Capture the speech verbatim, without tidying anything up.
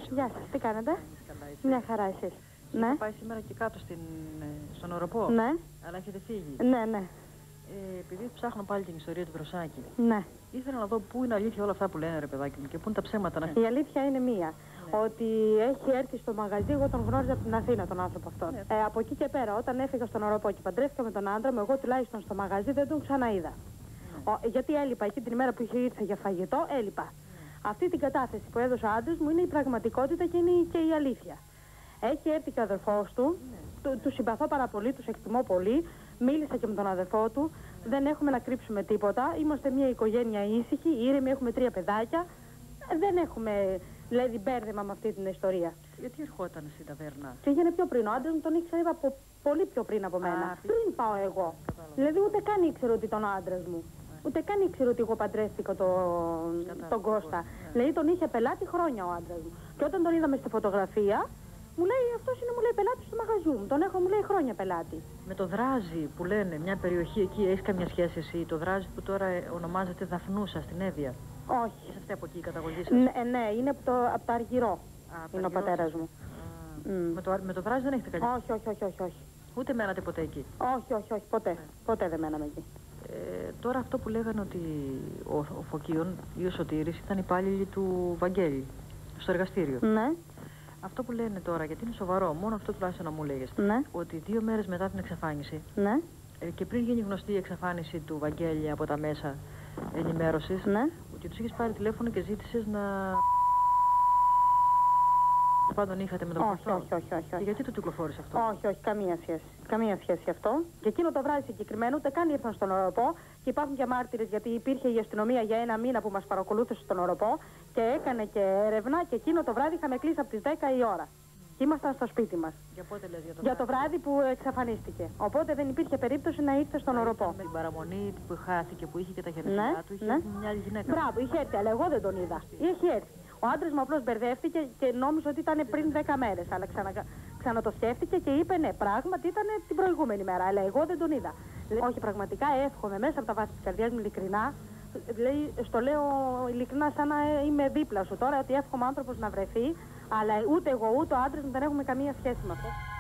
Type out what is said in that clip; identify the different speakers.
Speaker 1: Γεια σας, τι κάνετε?
Speaker 2: Καλά,
Speaker 1: Μια χαρά εσείς.
Speaker 2: Ναι.
Speaker 1: Ναι.
Speaker 2: Πάει σήμερα και κάτω στην, στον Οροπό.
Speaker 1: Ναι.
Speaker 2: Αλλά έχετε φύγει.
Speaker 1: Ναι, ναι.
Speaker 2: Ε, επειδή ψάχνω πάλι την ιστορία του Βροσάκη,
Speaker 1: Ναι.
Speaker 2: ήθελα να δω πού είναι αλήθεια όλα αυτά που λένε, ρε παιδάκι μου, και πού είναι τα ψέματα. Να...
Speaker 1: Η αλήθεια είναι μία.
Speaker 2: Ναι.
Speaker 1: Ότι έχει έρθει στο μαγαζί, εγώ τον γνώριζα από την Αθήνα τον άνθρωπο αυτόν.
Speaker 2: Ναι.
Speaker 1: Ε, από εκεί και πέρα, όταν έφυγα στον Οροπό και παντρεύτηκα με τον άντρα μου, εγώ τουλάχιστον στο μαγαζί δεν τον ξαναείδα.
Speaker 2: Ναι.
Speaker 1: Ο, γιατί έλειπα εκεί την ημέρα που είχε ήρθε για φαγητό, έλειπα. Ναι. Αυτή την κατάθεση που έδωσε ο άντρας μου είναι η πραγματικότητα και είναι και η αλήθεια. Έχει έρθει και ο αδερφός του, ναι. του, του συμπαθώ πάρα πολύ, τους εκτιμώ πολύ. Μίλησα και με τον αδερφό του. Ναι. Δεν έχουμε να κρύψουμε τίποτα. Είμαστε μια οικογένεια ήσυχη, ήρεμη, έχουμε τρία παιδάκια. Δεν έχουμε δηλαδή μπέρδεμα με αυτή την ιστορία.
Speaker 2: Γιατί ερχόταν στην ταβέρνα?
Speaker 1: Πήγαινε πιο πριν. Ο άντρας μου τον είχε ξαναδεί από πολύ πιο πριν από μένα. Α, πριν πάω εγώ. Κατάλαβα. Δηλαδή ούτε καν ήξερε ότι ήταν ο άντρας μου. Ναι. Ούτε καν ήξερε ότι εγώ παντρεύτηκα το... τον Κώστα. Ναι. Δηλαδή τον είχε πελάτη χρόνια ο άντρας μου. Και όταν τον είδαμε στη φωτογραφία, μου λέει αυτός είναι, μου λέει, πελάτη στο μαγαζί μου. Τον έχω, μου λέει, χρόνια πελάτη.
Speaker 2: Με το Δράζι που λένε, μια περιοχή εκεί, έχεις καμιά σχέση εσύ? Το Δράζι που τώρα ονομάζεται Δαφνούσα στην Εύβοια.
Speaker 1: Όχι.
Speaker 2: Είσαστε από εκεί η καταγωγή σας?
Speaker 1: Ναι, ναι, είναι από το, από το Αργυρό. Α, είναι ο πατέρας μου.
Speaker 2: Α, mm. με, το, με το Δράζι δεν έχετε καλή?
Speaker 1: Όχι, όχι, όχι, όχι, όχι.
Speaker 2: Ούτε μένατε ποτέ εκεί?
Speaker 1: Όχι, όχι, όχι, ποτέ. Ναι. Ποτέ δεν μέναμε εκεί.
Speaker 2: Ε, τώρα αυτό που λέγανε ότι ο, ο Φωκίων ή ο Σωτήρης ήταν υπάλληλοι του Βαγγέλη στο εργαστήριο.
Speaker 1: Ναι.
Speaker 2: Αυτό που λένε τώρα, γιατί είναι σοβαρό, μόνο αυτό τουλάχιστον να μου λέγες,
Speaker 1: ναι.
Speaker 2: ότι δύο μέρες μετά την εξαφάνιση,
Speaker 1: ναι.
Speaker 2: ε, και πριν γίνει γνωστή η εξαφάνιση του Βαγγέλη από τα μέσα ενημέρωσης,
Speaker 1: ναι.
Speaker 2: ότι τους είχες πάρει τηλέφωνο και ζήτησες να... Πάντων είχατε με τον
Speaker 1: όχι, όχι, όχι, όχι, όχι.
Speaker 2: Και γιατί το κυκλοφόρησε αυτό?
Speaker 1: Όχι, όχι, καμία σχέση. Καμία σχέση αυτό. Και εκείνο το βράδυ συγκεκριμένο ούτε καν ήρθαν στον Οροπό και υπάρχουν και μάρτυρες, γιατί υπήρχε η αστυνομία για ένα μήνα που μας παρακολούθησε στον Οροπό και έκανε και έρευνα και εκείνο το βράδυ είχαμε κλείσει από τις δέκα η ώρα. Και ήμασταν στο σπίτι μας.
Speaker 2: Για πότε λες? Για το,
Speaker 1: για το βράδυ που εξαφανίστηκε. Οπότε δεν υπήρχε περίπτωση να ήρθε στον Οροπό.
Speaker 2: Με την παραμονή που χάθηκε, που είχε και τα χεριά
Speaker 1: ναι,
Speaker 2: του, είχε
Speaker 1: ναι.
Speaker 2: μια άλλη γυναίκα.
Speaker 1: Μπράβο, είχε έρθει, αλλά εγώ δεν τον είδα. Έχει έρθει. Ο άντρας μου απλώς μπερδεύτηκε και νόμιζε ότι ήταν πριν δέκα μέρες. Αλλά ξανα, ξανατοσκέφτηκε και είπε ναι, πράγματι ήταν την προηγούμενη μέρα. Αλλά εγώ δεν τον είδα. Όχι, πραγματικά εύχομαι μέσα από τα βάθη της καρδιάς μου ειλικρινά. Λέει, στο λέω ειλικρινά, σαν να είμαι δίπλα σου τώρα, ότι εύχομαι άνθρωπος να βρεθεί. Αλλά ούτε εγώ ούτε ο άντρας μου δεν έχουμε καμία σχέση με αυτό.